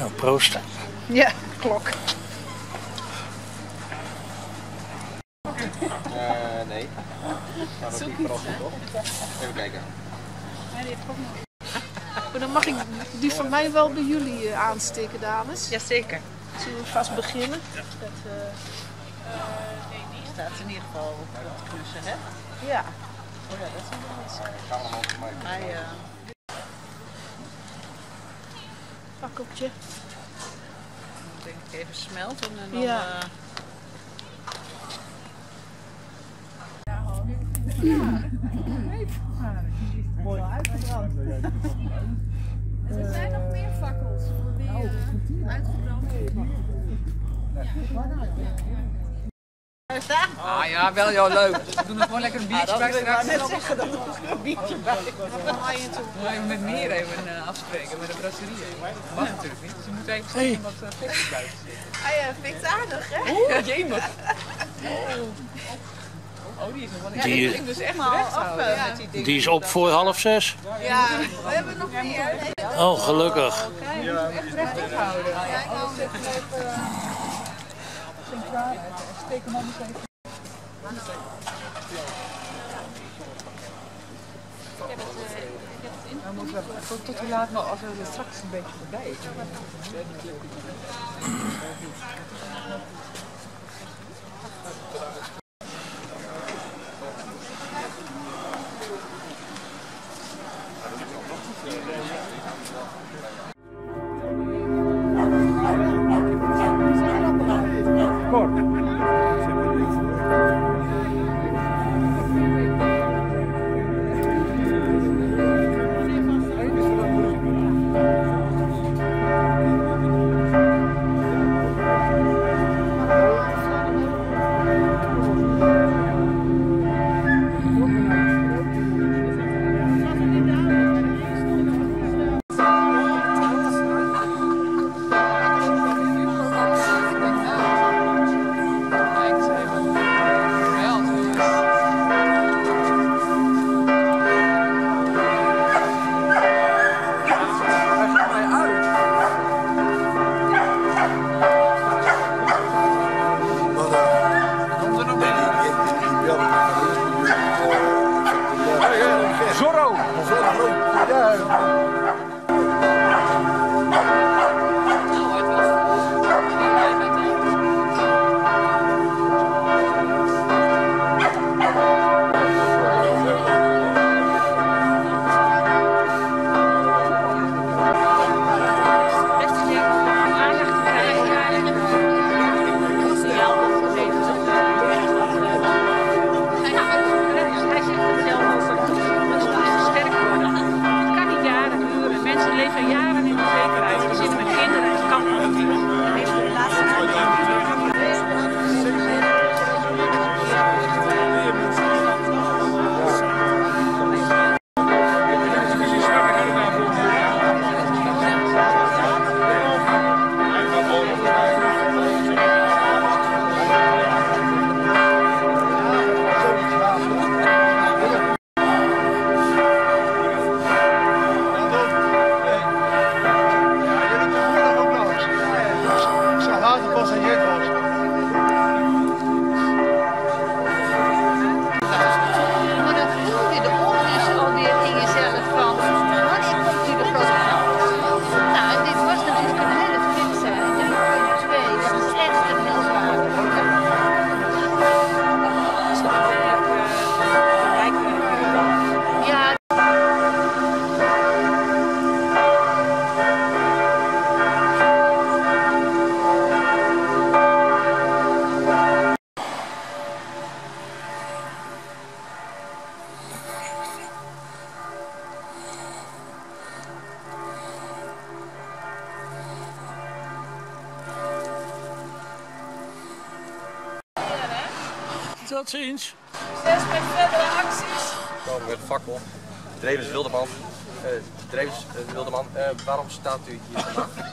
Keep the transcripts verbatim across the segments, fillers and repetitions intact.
Nou, proost. Ja, klok. Uh, nee. Maar dat is niet verrassend, toch? Even kijken. Maar dan mag ik die van mij wel bij jullie uh, aansteken, dames. Jazeker. Zullen we vast beginnen? Dat, uh... uh, nee, die staat in ieder geval op het klussen, hè? Ja. Oh ja, dat is een beetje. Cameraman voor mij. Hij, uh... Fakkeltje. Ik denk ik even smelten en dan... Ja. Uh... Ja. Mooi uitgebrand. En er zijn nog meer fakkels voor die uh, uitgebrand. Ah ja, wel jou leuk. We doen er gewoon lekker een biertje ah, bij straks. Ik net zeggen dat er een biertje bij. Dan ga je toe. Even met meer even uh, afspreken met de brasserie. Dat mag natuurlijk niet. Dus je moet even hey. wat uh, fikjes buiten zitten. Ah ja, vind ik het aardig, hè? Oeh, jemig. Oh, die is nog wel een die, ik dus echt recht houden. Ja. Met die, die is op voor half zes? Ja, we hebben nog meer. Oh, gelukkig. Kijk, je moet echt recht houden. Alles even centraal. Steek hem anders even. Dan moeten we tot hoe laat nog, als we er straks een beetje voorbij is. Tot ziens. Succes met verdere acties. We komen met de fakkel. Drevens Wildeman. Uh, Drevens uh, Wildeman, uh, waarom staat u hier vandaag? Uh,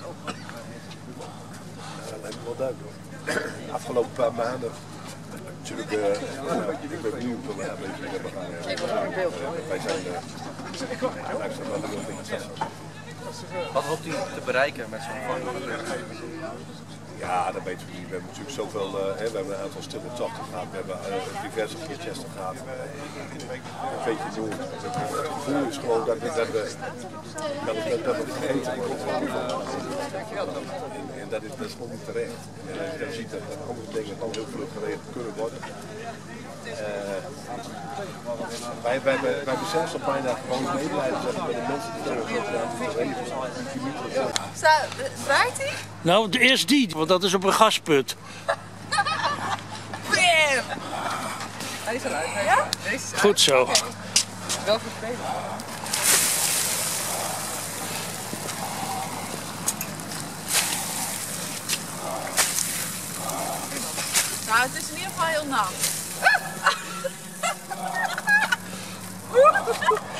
dat lijkt me wel duidelijk. De afgelopen paar maanden natuurlijk, uh, uh, ik ben benieuwd om een beetje te hebben. Wij zijn, uh, wij zijn wel heel veel interessant. Wat hoopt u te bereiken met zo'n vakkelprotest? Ja, dat weten we niet. We hebben natuurlijk zoveel, uh, hè, we hebben een aantal stille tochten gehad, we hebben uh, diverse protesten gehad. Een beetje doen. Het gevoel is gewoon dat we, dat we, dat we, dat we vergeten worden. En, en dat, is, dat is gewoon niet terecht. En als je dan ziet dat, dat andere dingen gewoon heel vlug geregeld kunnen worden. Uh, wij, wij, wij, wij hebben zelfs al bijna gewoon medelijden met de mensen die er gedaan hebben. Draait hij? Nou, eerst die, want dat is op een gasput. Hij is eruit. Hij is Ja? eruit. Deze is uit. Goed zo. Okay. Wel vervelend. Nou, het is in ieder geval heel nat.